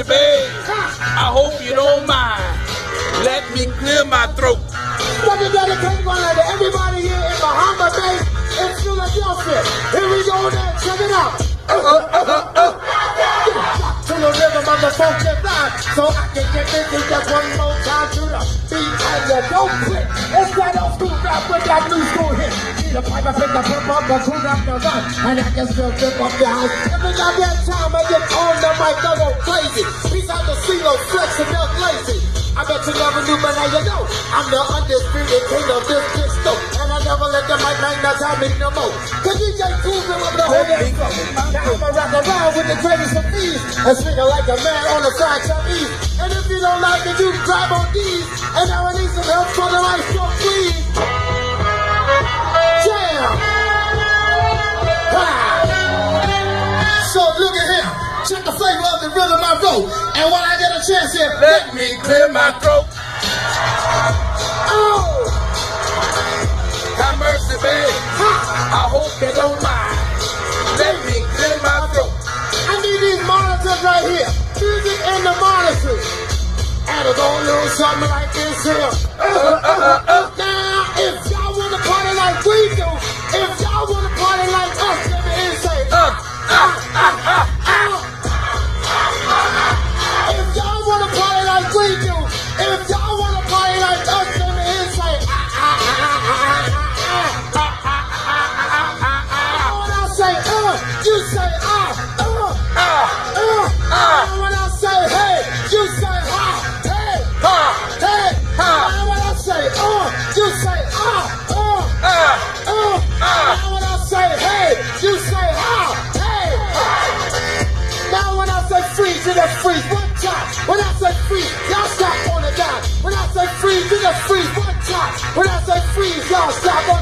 mercy, babe. I hope you don't mind. Let me clear my throat. Let me dedicate one to everybody here in Bahama Bay in Philadelphia. Here we go now. Check it out. To the rhythm of the funky line, so I can get busy just one more time to the beat and you don't quit. It's that old school rap with that new school hit. See the pipe, I pick the pump up, the cool rap the run, and I can still flip up the house. Every goddamn time I get on the mic, I go crazy. Peace out the CeeLo, Flex, and Elk Lazy. I bet you never knew, but now you know I'm the undisputed king of this pistol, and I never let the mic magnetize me no more. Cause DJ Cool blew up the whole damn flow. Now I'ma rock around with the greatest of these and swinging like a man on the fried Chinese. And if you don't like it, you can grab on these. And now I need some help for the right stroke, please. Jam! Ha! So look at him. Check the flavor of the rhythm I wrote. And when I get a chance here, Let me clear my throat. oh! Have mercy, babe. I hope you don't mind. Let me clear my throat. I need these monitors right here. Music and the monitors. And it's gonna do something like this here. Now, if y'all wanna party like we do, if y'all wanna party like us, let me in say, If y'all wanna party like we do, if y'all wanna party like us, let me in say, When I say you say And when I say hey, you say hey, hey. And when I say you say And when I say hey, you say hey. Now when I say freeze, you just freeze one time. When I say freeze, y'all stop on the dime. When I say freeze, you just freeze one time. When I say freeze, y'all stop on